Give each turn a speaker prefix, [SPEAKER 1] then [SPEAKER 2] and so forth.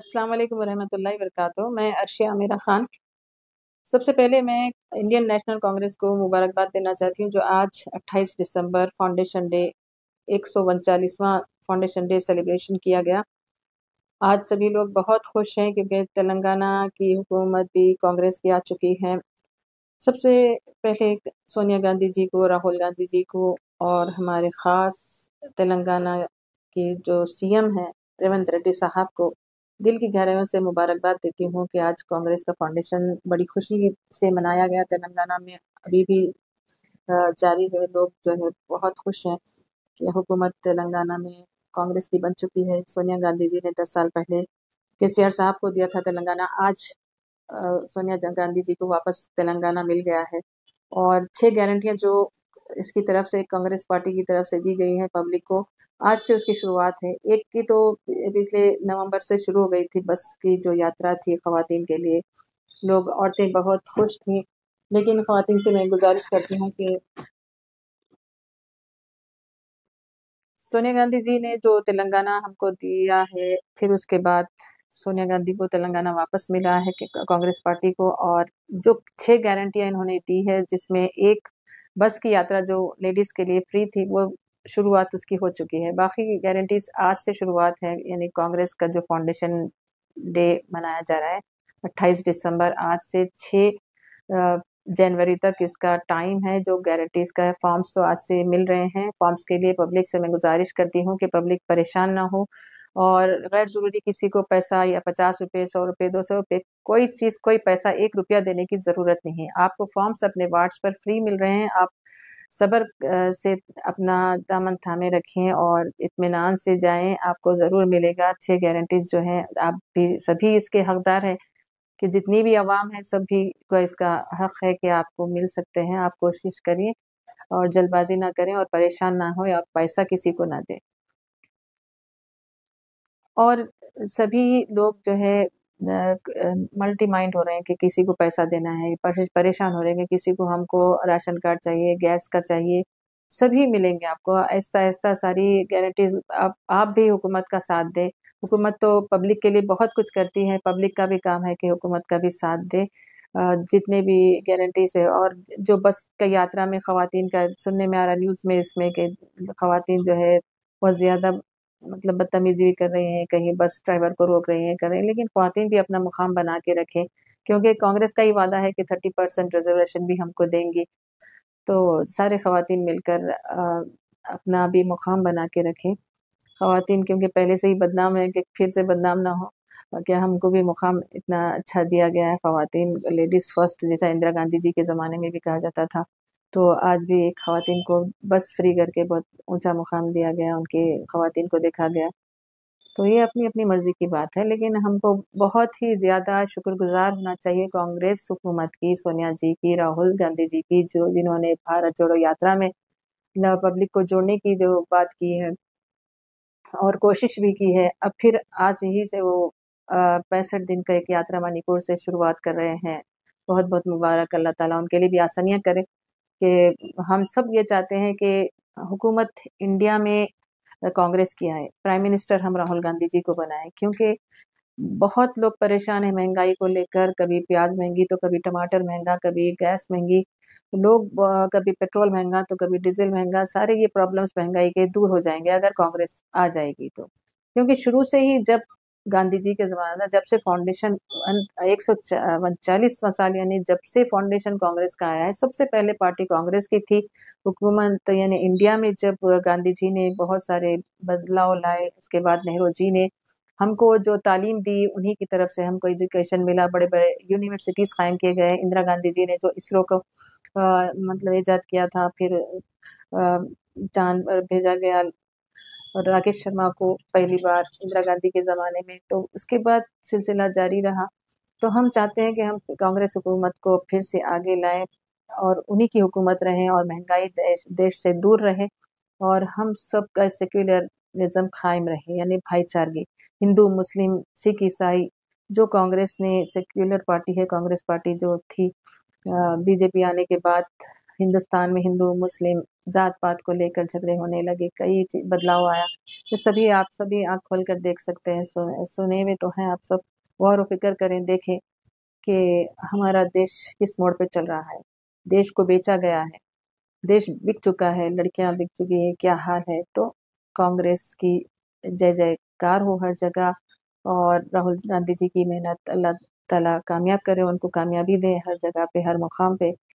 [SPEAKER 1] अस्सलाम वालेकुम वरहमतुल्लाहि वबरकातुहू। मैं अर्शिया आमिरा ख़ान। सबसे पहले मैं इंडियन नेशनल कांग्रेस को मुबारकबाद देना चाहती हूँ, जो आज 28 दिसंबर फाउंडेशन डे 139वां फाउंडेशन डे सेलिब्रेशन किया गया। आज सभी लोग बहुत खुश हैं क्योंकि तेलंगाना की हुकूमत भी कांग्रेस की आ चुकी है। सबसे पहले सोनिया गांधी जी को, राहुल गांधी जी को और हमारे ख़ास तेलंगाना के जो सीएम हैं रेवंत रेड्डी साहब को दिल की गहराइयों से मुबारकबाद देती हूँ कि आज कांग्रेस का फाउंडेशन बड़ी खुशी से मनाया गया। तेलंगाना में अभी भी जारी है। लोग जो है बहुत खुश हैं कि हुकूमत तेलंगाना में कांग्रेस की बन चुकी है। सोनिया गांधी जी ने 10 साल पहले केसीआर साहब को दिया था तेलंगाना। आज सोनिया गांधी जी को वापस तेलंगाना मिल गया है और 6 गारंटियां जो इसकी तरफ से कांग्रेस पार्टी की तरफ से दी गई है पब्लिक को, आज से उसकी शुरुआत है। एक की तो पिछले नवंबर से शुरू हो गई थी, बस की जो यात्रा थी खवातीन के लिए। लोग, औरतें बहुत खुश थी, लेकिन खवातीन से मैं गुजारिश करती हूँ कि सोनिया गांधी जी ने जो तेलंगाना हमको दिया है, फिर उसके बाद सोनिया गांधी को तेलंगाना वापस मिला है कांग्रेस पार्टी को, और जो 6 गारंटियां इन्होंने दी है, जिसमें एक बस की यात्रा जो लेडीज के लिए फ्री थी, वो शुरुआत उसकी हो चुकी है। बाकी गारंटीज आज से शुरुआत है, यानी कांग्रेस का जो फाउंडेशन डे मनाया जा रहा है 28 दिसंबर, आज से 6 जनवरी तक इसका टाइम है। जो गारंटीज का है, फॉर्म्स तो आज से मिल रहे हैं। फॉर्म्स के लिए पब्लिक से मैं गुजारिश करती हूँ कि पब्लिक परेशान ना हो और गैर ज़रूरी किसी को पैसा या 50 रुपये, 100 रुपये, 200 रुपये, कोई चीज़, कोई पैसा, 1 रुपया देने की ज़रूरत नहीं है। आपको फॉर्म्स अपने वार्ड्स पर फ्री मिल रहे हैं। आप सब्र से अपना दामन थामे रखें और इत्मीनान से जाएं, आपको ज़रूर मिलेगा। 6 गारंटीज जो हैं, आप भी सभी इसके हकदार हैं कि जितनी भी आवाम है, सभी को इसका हक है कि आपको मिल सकते हैं। आप कोशिश करिए और जल्दबाजी ना करें और परेशान ना हों और पैसा किसी को ना दें। और सभी लोग जो है मल्टी माइंड हो रहे हैं कि किसी को पैसा देना है, परेशान हो रहे हैं कि किसी को, हमको राशन कार्ड चाहिए, गैस का चाहिए, सभी मिलेंगे आपको। आहिस्ता-आहिस्ता सारी गारंटीज़, आप भी हुकूमत का साथ दें। हुकूमत तो पब्लिक के लिए बहुत कुछ करती है, पब्लिक का भी काम है कि हुकूमत का भी साथ दे। जितने भी गारंटीज़ है, और जो बस का यात्रा में ख़वातीन का सुनने में आ रहा न्यूज़ में, इसमें कि ख़वातीन जो है बहुत ज़्यादा मतलब बदतमीज़ी भी कर रही हैं, कहीं बस ड्राइवर को रोक रही हैं, कर रही हैं, लेकिन ख़वातीन भी अपना मुक़ाम बना के रखें, क्योंकि कांग्रेस का ही वादा है कि 30% रिज़र्वेशन भी हमको देंगी। तो सारे ख़वातीन मिलकर अपना भी मुक़ाम बना के रखें। ख़वातीन क्योंकि पहले से ही बदनाम हैं कि फिर से बदनाम ना हो, क्या हमको भी मुक़ाम इतना अच्छा दिया गया है। ख़वातीन लेडीज़ फर्स्ट, जैसा इंदिरा गांधी जी के ज़माने में भी कहा जाता था, तो आज भी एक ख़वातीन को बस फ्री करके बहुत ऊँचा मुक़ाम दिया गया, उनकी ख़वातीन को देखा गया। तो ये अपनी-अपनी मर्ज़ी की बात है, लेकिन हमको बहुत ही ज़्यादा शुक्रगुज़ार होना चाहिए कांग्रेस हुकूमत की, सोनिया जी की, राहुल गांधी जी की, जो जिन्होंने भारत जोड़ो यात्रा में पब्लिक को जोड़ने की जो बात की है और कोशिश भी की है। अब फिर आज ही से वो 65 दिन का एक यात्रा मणिपुर से शुरुआत कर रहे हैं। बहुत-बहुत मुबारक, अल्लाह ताला उनके लिए भी आसानियाँ करे। कि हम सब ये चाहते हैं कि हुकूमत इंडिया में कांग्रेस की आए, प्राइम मिनिस्टर हम राहुल गांधी जी को बनाएँ, क्योंकि बहुत लोग परेशान हैं महँगाई को लेकर। कभी प्याज़ महँगी तो कभी टमाटर महँगा, कभी गैस महँगी, लोग कभी पेट्रोल महँगा तो कभी डीज़ल महँगा। सारे ये प्रॉब्लम्स महँगाई के दूर हो जाएँगे अगर कांग्रेस आ जाएगी तो। क्योंकि शुरू से ही, जब गांधी जी के ज़माना, जब से फाउंडेशन 139वां साल, यानी जब से फाउंडेशन कांग्रेस का आया है, सबसे पहले पार्टी कांग्रेस की थी। हुकूमत यानी इंडिया में जब गांधी जी ने बहुत सारे बदलाव लाए, उसके बाद नेहरू जी ने हमको जो तालीम दी, उन्हीं की तरफ से हमको एजुकेशन मिला। बड़े-बड़े यूनिवर्सिटीज़ कायम किए गए। इंदिरा गांधी जी ने जो इसरो को मतलब ईजाद किया था, फिर चाँद पर भेजा गया और राकेश शर्मा को पहली बार इंदिरा गांधी के ज़माने में, तो उसके बाद सिलसिला जारी रहा। तो हम चाहते हैं कि हम कांग्रेस हुकूमत को फिर से आगे लाएँ और उन्हीं की हुकूमत रहे और महँगाई देश से दूर रहे और हम सबका सेक्युलरिज़्म कायम रहे, यानी भाईचारगी। हिंदू, मुस्लिम, सिख, ईसाई, जो कांग्रेस ने सेक्युलर पार्टी है, कांग्रेस पार्टी जो थी, बीजेपी आने के बाद हिंदुस्तान में हिंदू, मुस्लिम, जात-पात को लेकर झगड़े होने लगे, कई बदलाव आया। तो आप सभी आँख खोल कर देख सकते हैं, सुने हुए तो हैं आप सब, गौर व फ़िक्र करें, देखें कि हमारा देश किस मोड़ पे चल रहा है। देश को बेचा गया है, देश बिक चुका है, लड़कियाँ बिक चुकी हैं, क्या हाल है। तो कांग्रेस की जय-जयकार हो हर जगह और राहुल गांधी जी की मेहनत अल्लाह ताला कामयाब करे, उनको कामयाबी दे हर जगह पे, हर मुकाम पे।